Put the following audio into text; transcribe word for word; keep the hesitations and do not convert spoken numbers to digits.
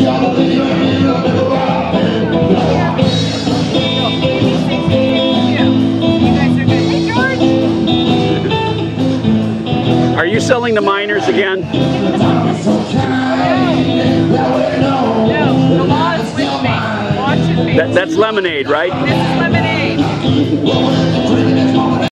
Are you selling to minors again? No, the law is with me, watching me. That, that's lemonade, right? This is lemonade.